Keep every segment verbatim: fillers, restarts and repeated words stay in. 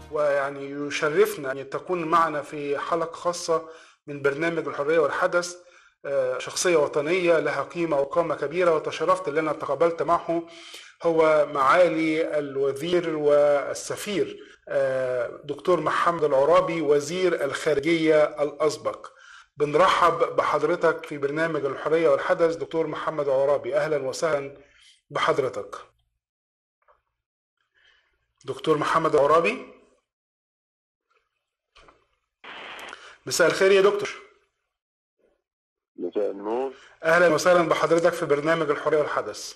ويعني يشرفنا أن تكون معنا في حلقة خاصة من برنامج الحرية والحدث شخصية وطنية لها قيمة وقامة كبيرة، وتشرفت اللي أنا تقابلت معه هو معالي الوزير والسفير دكتور محمد العرابي وزير الخارجية الأسبق. بنرحب بحضرتك في برنامج الحرية والحدث دكتور محمد العرابي، أهلا وسهلا بحضرتك. دكتور محمد العرابي، مساء الخير يا دكتور. مساء النور. اهلا وسهلا بحضرتك في برنامج الحرية والحدث.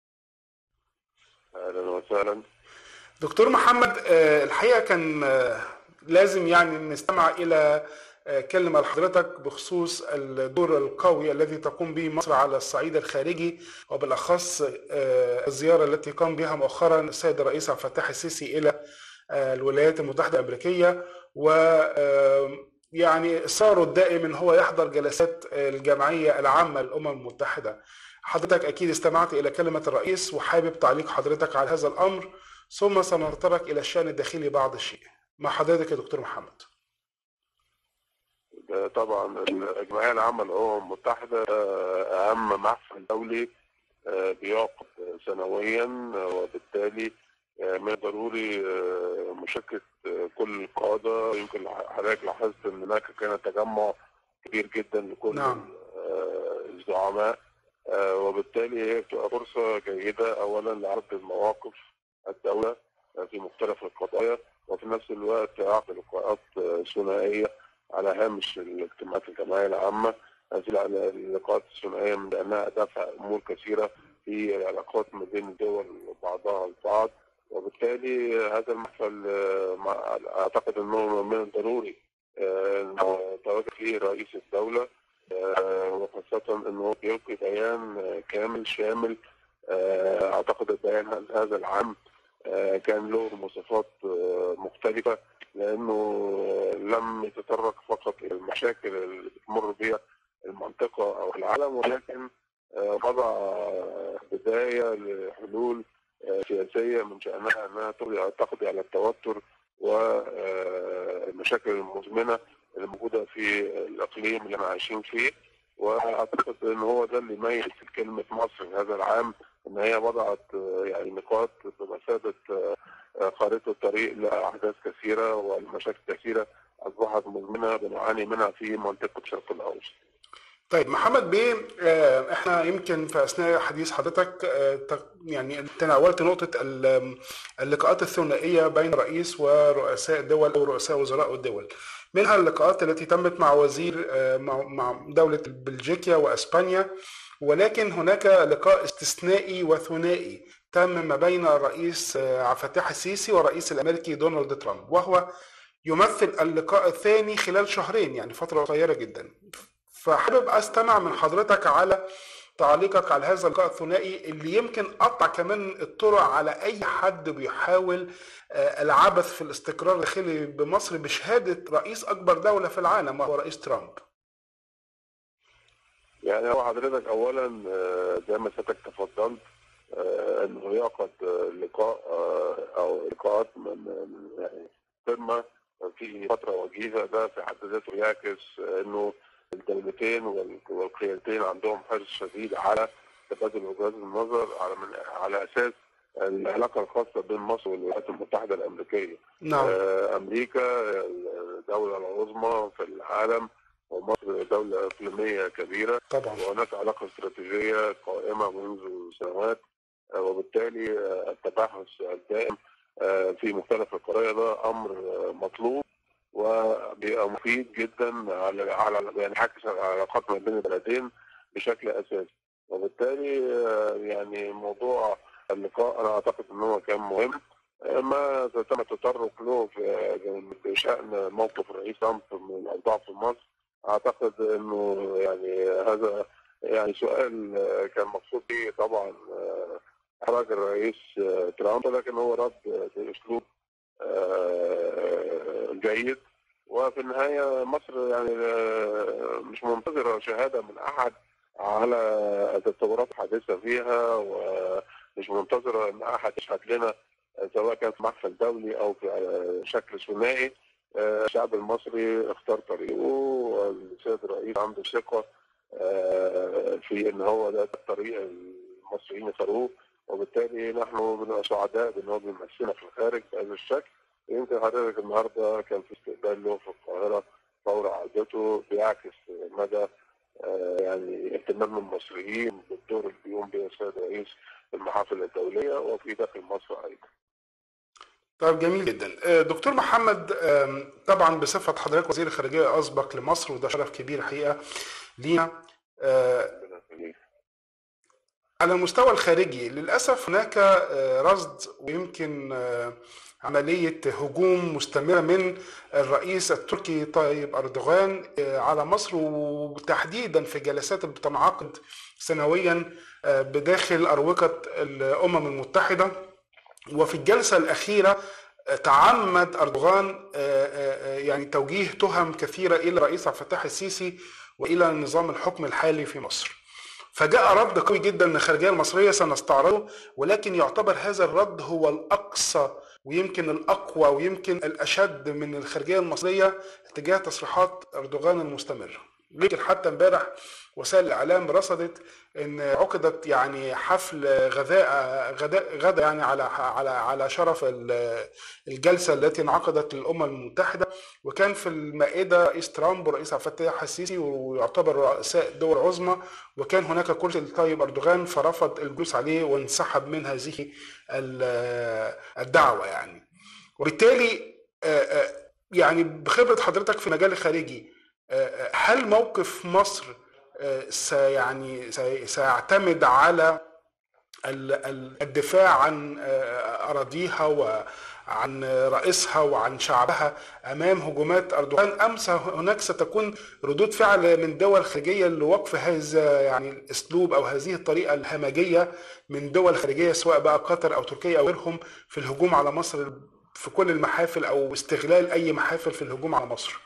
اهلا وسهلا دكتور محمد، الحقيقة كان لازم يعني نستمع الى كلمة لحضرتك بخصوص الدور القوي الذي تقوم به مصر على الصعيد الخارجي، وبالاخص الزيارة التي قام بها مؤخرا السيد الرئيس عبد الفتاح السيسي الى الولايات المتحدة الامريكية، و يعني إصراره الدائم هو يحضر جلسات الجمعية العامة للأمم المتحدة. حضرتك أكيد استمعت إلى كلمة الرئيس وحابب تعليق حضرتك على هذا الأمر، ثم سنتطرق إلى الشأن الداخلي بعض الشيء. مع حضرتك يا دكتور محمد. طبعا الجمعية العامة للأمم المتحدة أهم محفل دولي بيعقد سنويا، وبالتالي من الضروري مشاركة كل القادة. يمكن حضرتك لاحظت ان هناك كان تجمع كبير جدا لكل نعم. الزعماء، وبالتالي هي بتبقى فرصة جيدة اولا لعرض المواقف الدولة في مختلف القضايا، وفي نفس الوقت عقد لقاءات ثنائية على هامش الاجتماعات الجمعية العامة. هذه اللقاءات الثنائية من انها دفع امور كثيرة في العلاقات ما بين الدول بعضها البعض، وبالتالي هذا المحفل اعتقد انه من الضروري انه يتواجد فيه رئيس الدوله، وخاصه انه بيلقي بيان كامل شامل. اعتقد البيان هذا العام كان له مواصفات مختلفه، لانه لم يتطرق فقط الى المشاكل اللي بتمر بها المنطقه او العالم، ولكن وضع بدايه لحلول سياسية من شأنها أنها تقضي على التوتر والمشاكل المزمنة اللي موجودة في الإقليم اللي احنا عايشين فيه. وأعتقد أن هو ده اللي يميز كلمة مصر هذا العام، أن هي وضعت يعني نقاط بمثابة خارطة الطريق لأحداث كثيرة والمشاكل كثيرة أصبحت مزمنة بنعاني منها في منطقة الشرق الأوسط. طيب محمد بيه، احنا يمكن في اثناء حديث حضرتك يعني تناولت نقطه اللقاءات الثنائيه بين رئيس ورؤساء دول او رؤساء وزراء الدول، منها اللقاءات التي تمت مع وزير مع دوله بلجيكا واسبانيا، ولكن هناك لقاء استثنائي وثنائي تم ما بين الرئيس عبد الفتاح السيسي والرئيس الامريكي دونالد ترامب، وهو يمثل اللقاء الثاني خلال شهرين، يعني فتره قصيره جدا. فحابب استمع من حضرتك على تعليقك على هذا اللقاء الثنائي اللي يمكن قطع كمان الطرق على اي حد بيحاول العبث في الاستقرار الداخلي بمصر بشهاده رئيس اكبر دوله في العالم وهو رئيس ترامب. يعني هو حضرتك اولا زي ما سيادتك تفضلت انه يعقد لقاء او لقاءات من يعني قمه في فتره وجيزه، ده في حد ذاته يعكس انه الدولتين والقيادتين عندهم حرص شديد على تبادل وجهات النظر على من على اساس العلاقه الخاصه بين مصر والولايات المتحده الامريكيه. نعم. امريكا الدوله العظمى في العالم، ومصر دوله اقليميه كبيره طبعا، وهناك علاقه استراتيجيه قائمه منذ سنوات، وبالتالي التباحث الدائم في مختلف القضايا ده امر مطلوب وبيبقى مفيد جدا على على يعني حكس العلاقات ما بين البلدين بشكل اساسي. وبالتالي يعني موضوع اللقاء انا اعتقد ان هو كان مهم. ما تم التطرق له في شان موقف الرئيس ترامب من الاوضاع في مصر، اعتقد انه يعني هذا يعني سؤال كان مقصود به طبعا احراج الرئيس ترامب، لكن هو رد باسلوب جيد. وفي النهاية مصر يعني مش منتظرة شهادة من أحد على التطورات الحادثة فيها، ومش منتظرة أن أحد يشهد لنا سواء كان في محفل دولي او في شكل ثنائي. الشعب المصري اختار طريقه، والسيد الرئيس عنده ثقه في ان هو ده الطريق المصريين اختاروه، وبالتالي نحن بنبقى سعداء بان هو بيمثلنا في الخارج بهذا الشكل. يمكن حضرتك النهارده كان في استقبال له في القاهره فور عودته، بيعكس مدى يعني اهتمام المصريين بالدور اللي بيقوم به السيد الرئيس في المحافل الدوليه وفي داخل مصر ايضا. طيب جميل جدا. دكتور محمد، طبعا بصفة حضرتك وزير الخارجية أسبق لمصر، وده شرف كبير حقيقة لينا. على المستوى الخارجي للأسف هناك رصد ويمكن عملية هجوم مستمرة من الرئيس التركي طيب أردوغان على مصر، وتحديدا في جلسات بتنعقد سنويا بداخل أروقة الأمم المتحدة. وفي الجلسة الأخيرة تعمد أردوغان يعني توجيه تهم كثيرة إلى الرئيس عبد الفتاح السيسي وإلى نظام الحكم الحالي في مصر. فجاء رد قوي جدا من الخارجية المصرية سنستعرضه، ولكن يعتبر هذا الرد هو الأقصى ويمكن الأقوى ويمكن الأشد من الخارجية المصرية تجاه تصريحات أردوغان المستمرة. لكن حتى امبارح وسائل الإعلام رصدت ان عقدت يعني حفل غذاء غداء غدا يعني على على على شرف الجلسه التي انعقدت للامم المتحده، وكان في المائده رئيس ترامب ورئيس عبد الفتاح السيسي ويعتبر رؤساء دول عظمى، وكان هناك كرسي لطيب اردوغان فرفض الجلوس عليه وانسحب من هذه الدعوه يعني. وبالتالي يعني بخبره حضرتك في المجال الخارجي، هل موقف مصر سيعني سيعتمد على الدفاع عن أراضيها وعن رئيسها وعن شعبها أمام هجومات أردوغان، أم هناك ستكون ردود فعل من دول خارجية لوقف هذا يعني الأسلوب أو هذه الطريقة الهمجية من دول خارجية سواء بقى قطر أو تركيا أو غيرهم في الهجوم على مصر في كل المحافل أو استغلال أي محافل في الهجوم على مصر؟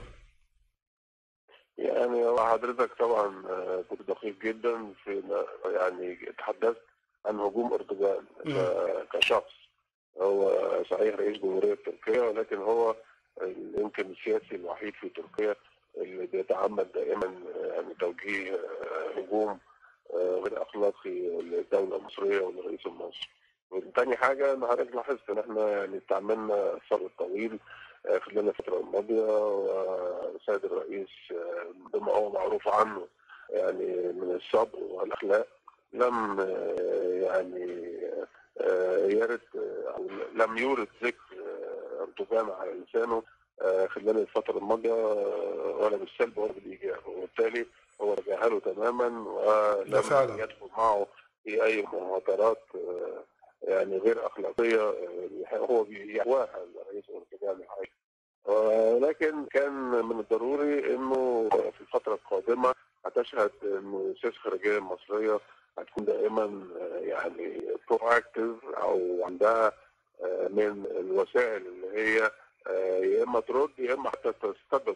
يعني حضرتك طبعا كنت دقيق جدا في يعني تحدثت عن هجوم اردوغان كشخص. هو صحيح رئيس جمهورية تركيا، ولكن هو يمكن السياسي الوحيد في تركيا اللي بيتعمد دائما يعني توجيه هجوم غير اخلاقي للدولة المصرية وللرئيس المصري. وثاني حاجة ان حضرتك لاحظت ان احنا يعني استعملنا الصبر الطويل خلال الفترة الماضية، والسيد الرئيس بما هو معروف عنه يعني من الصبر والأخلاق لم يعني يرد أو لم يورد ذكر أردوغان على لسانه خلال الفترة الماضية ولا بالسلب ولا بالإيجاب، وبالتالي هو تجاهله تماما ولم يدخل معه في أي مهاترات يعني غير أخلاقية هو بيهواها الرئيس أردوغان الحقيقي. ولكن كان من الضروري انه في الفتره القادمه هتشهد انه السياسه الخارجيه المصريه هتكون دائما يعني برو اكتيف او عندها من الوسائل اللي هي يا اما ترد يا اما حتى تستبق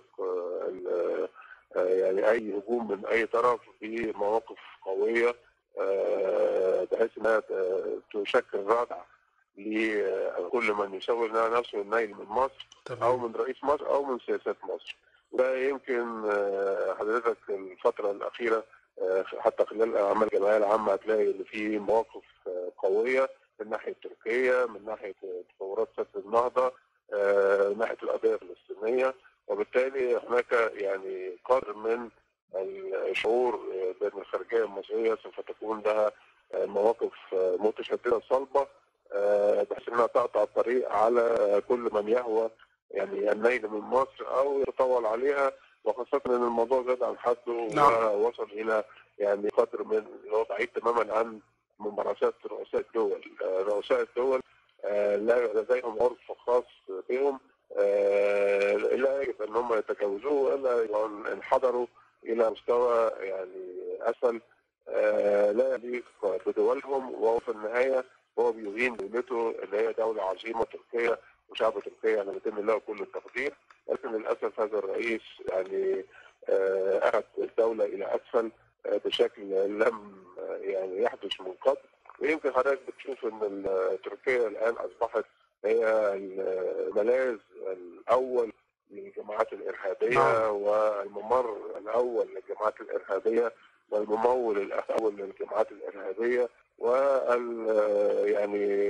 يعني اي هجوم من اي طرف بمواقف قويه بحيث انها تشكل ردع لكل من يسوي نفسه النيل من مصر او من رئيس مصر او من سياسات مصر. وده يمكن حضرتك الفتره الاخيره حتى خلال الاعمال الجمعيه العامه هتلاقي ان في مواقف قويه من ناحيه تركيا، من ناحيه تطورات سد النهضه، من ناحيه القضيه الفلسطينيه، وبالتالي هناك يعني قدر من الشعور بان الخارجيه المصريه سوف تكون لها مواقف متشدده صلبه بحيث انها تقطع الطريق على كل من يهوى يعني النيل من مصر او يتطاول عليها، وخاصه ان الموضوع زاد عن حده ووصل الى يعني قدر من اللي هو بعيد تماما عن ممارسات رؤساء الدول. رؤساء الدول لا لديهم عرف خاص بهم لا يجب ان هم يتجاوزوه الا انحدروا الى مستوى يعني اسفل لا يليق بدولهم، وهو في النهايه هو بيهين دولته اللي هي دوله عظيمه تركيا وشعب تركيا يعني بيتم له كل التقدير. لكن للاسف هذا الرئيس يعني اخذ الدوله الى اسفل بشكل لم يعني يحدث من قبل، ويمكن حضرتك بتشوف ان تركيا الان اصبحت هي الملاذ الاول للجماعات الارهابيه والممر الاول للجماعات الارهابيه والممول الاول للجماعات الارهابيه وال يعني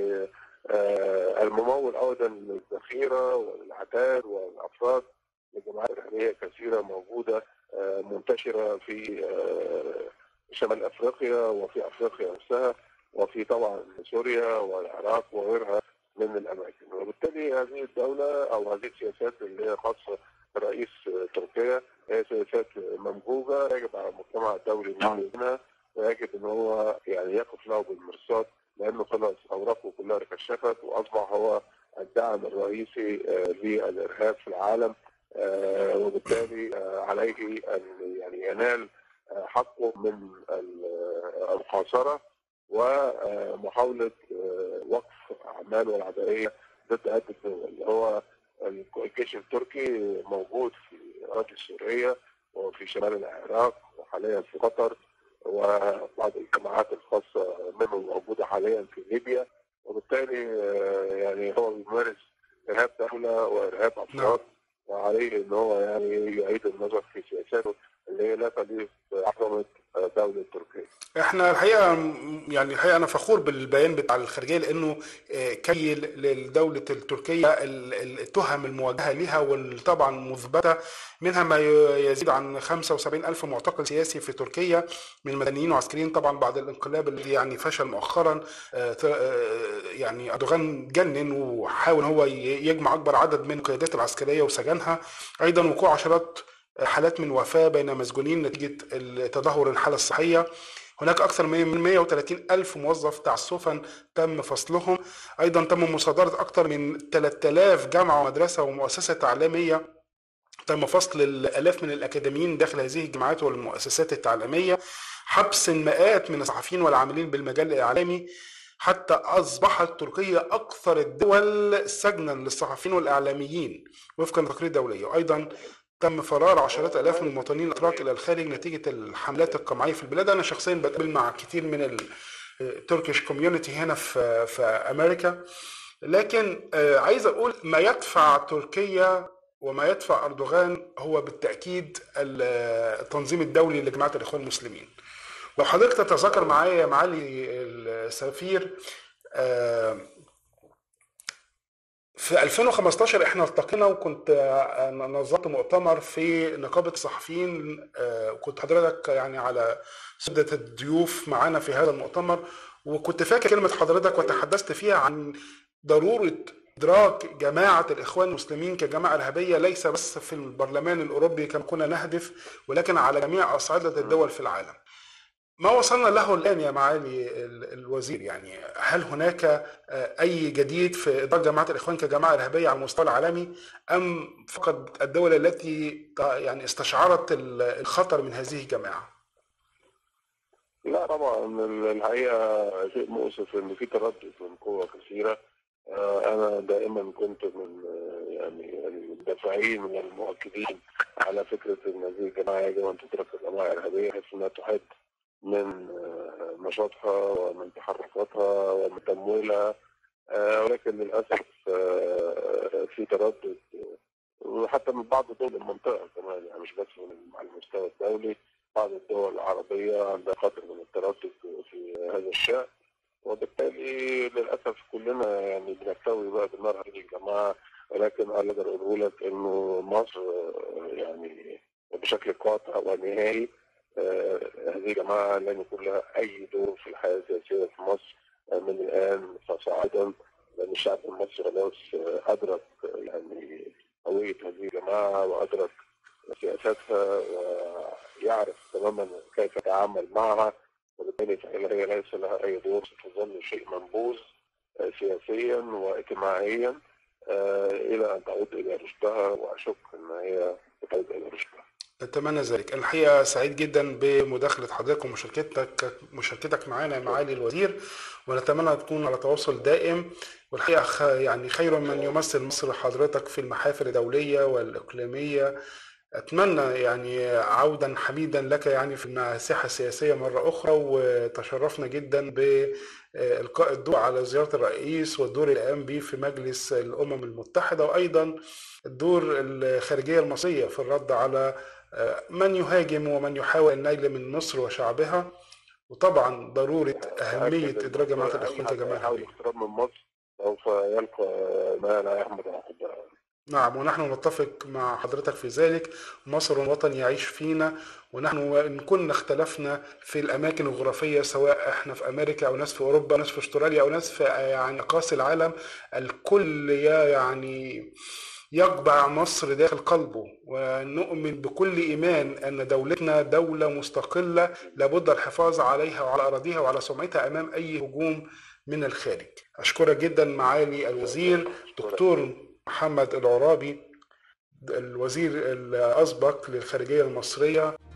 الممول ايضا للذخيره والعتاد والافراد لجماعات ارهابيه كثيره موجوده منتشره في شمال افريقيا وفي افريقيا نفسها وفي طبعا سوريا والعراق وغيرها من الاماكن، وبالتالي هذه الدوله او هذه السياسات اللي هي خاصه برئيس تركيا هي سياسات ممجوجه يجب على المجتمع الدولي انه منها ويجب ان هو يعني يقف له بالمرصاد لانه خلاص اوراقه كلها تكشفت واصبح هو الداعم الرئيسي للارهاب في العالم، وبالتالي عليه ان يعني ينال حقه من المحاصره ومحاوله وقف اعماله العدائيه ضد هذه الدول اللي هو الجيش التركي موجود في الاراضي السوريه وفي شمال العراق وحاليا في قطر وبعض الجماعات الخاصه منه موجوده حاليا في ليبيا، وبالتالي يعني هو بيمارس ارهاب دوله وارهاب افراد وعليه ان هو يعني يعيد النظر في سياساته اللي هي لا تليق بعظمه دوله تركيا. احنا الحقيقه يعني الحقيقه انا فخور بالبيان بتاع الخارجيه لانه كيل للدوله التركيه التهم الموجهه لها وطبعا مثبته منها ما يزيد عن خمسة وسبعين ألف معتقل سياسي في تركيا من مدنيين وعسكريين طبعا بعد الانقلاب الذي يعني فشل مؤخرا. يعني اردوغان جنن وحاول هو يجمع اكبر عدد من القيادات العسكريه وسجنها، ايضا وقوع عشرات حالات من وفاه بين مسجونين نتيجه تدهور الحاله الصحيه. هناك أكثر من مئة وثلاثين ألف موظف تعسفا تم فصلهم، أيضا تم مصادرة أكثر من ثلاثة آلاف جامعة ومدرسة ومؤسسة تعليمية، تم فصل الآلاف من الأكاديميين داخل هذه الجامعات والمؤسسات التعليمية، حبس المئات من الصحفيين والعاملين بالمجال الإعلامي، حتى أصبحت تركيا أكثر الدول سجنا للصحفيين والإعلاميين وفقا لتقارير دولية. وأيضا تم فرار عشرات الاف من المواطنين الاتراك الى الخارج نتيجه الحملات القمعيه في البلاد. انا شخصيا بتقابل مع كثير من التركيش كوميونتي هنا في في امريكا، لكن عايز اقول ما يدفع تركيا وما يدفع اردوغان هو بالتاكيد التنظيم الدولي لجماعه الاخوان المسلمين. لو حضرتك تتذكر معايا يا معالي السفير في ألفين وخمستاشر احنا التقينا وكنت نظمت مؤتمر في نقابة الصحفيين، وكنت حضرتك يعني على سدة الضيوف معانا في هذا المؤتمر، وكنت فاكر كلمة حضرتك وتحدثت فيها عن ضرورة إدراك جماعة الإخوان المسلمين كجماعة إرهابية ليس بس في البرلمان الأوروبي كما كنا نهدف ولكن على جميع أصعدة الدول في العالم. ما وصلنا له الآن يا معالي الوزير؟ يعني هل هناك أي جديد في إدراك جماعة الإخوان كجماعة إرهابية على المستوى العالمي أم فقط الدول التي يعني استشعرت الخطر من هذه الجماعة؟ لا طبعا الحقيقة شيء مؤسف إن في تردد من قوى كثيرة. أنا دائما كنت من يعني المدافعين والمؤكدين على فكرة إن هذه الجماعة يجب أن تدرك كجماعة إرهابية حيث إنها تحد من نشاطها ومن تحركاتها ومن تمويلها، ولكن للأسف في تردد وحتى من بعض دول المنطقة كمان، يعني مش بس على المستوى الدولي، بعض الدول العربية عندها قدر من التردد في هذا الشأن، وبالتالي للأسف كلنا يعني بنكتوي بقى بنار هذه الجماعة. ولكن أقدر أقول لك إنه مصر يعني بشكل قاطع ونهائي آه هذه الجماعة لن يكون لها أي دور في الحياة السياسية في مصر آه من الآن فصاعدا، لأن الشعب المصري خلاص آه أدرك يعني هوية هذه الجماعة وأدرك سياساتها ويعرف تماما كيف يتعامل معها، وبالتالي هي ليس لها أي دور، ستظل شيء منبوذ آه سياسيا واجتماعيا آه إلى أن تعود إلى رشدها، وأشك أن هي تعود إلى رشدها. أتمنى ذلك. الحقيقة سعيد جدا بمداخلة حضرتك ومشاركتك مشاركتك معنا يا معالي الوزير، ونتمنى تكون على تواصل دائم. والحقيقة يعني خير من يمثل مصر حضرتك في المحافل الدولية والإقليمية أتمنى يعني عودا حميدا لك يعني في المساحة السياسية مرة أخرى، وتشرفنا جدا بإلقاء الضوء على زيارة الرئيس والدور اللي قام به في مجلس الأمم المتحدة، وأيضا الدور الخارجية المصرية في الرد على من يهاجم ومن يحاول النيل من مصر وشعبها، وطبعا ضرورة أهمية أكد إن إدراج جماعة أي الإخوان حد كجماعة هيحاول إرهابية. الاقتراب من مصر سوف يلقى ما لا يحمد عقباه. نعم، ونحن نتفق مع حضرتك في ذلك. مصر وطن يعيش فينا، ونحن وإن كنا اختلفنا في الأماكن الجغرافية، سواء إحنا في أمريكا أو ناس في أوروبا أو ناس في أستراليا أو ناس في يعني أقاصي العالم، الكل يا يعني يقبع مصر داخل قلبه، ونؤمن بكل إيمان أن دولتنا دولة مستقلة لابد الحفاظ عليها وعلى أراضيها وعلى سمعتها أمام أي هجوم من الخارج. أشكرك جدا معالي الوزير دكتور محمد العرابي، الوزير الأسبق للخارجية المصرية.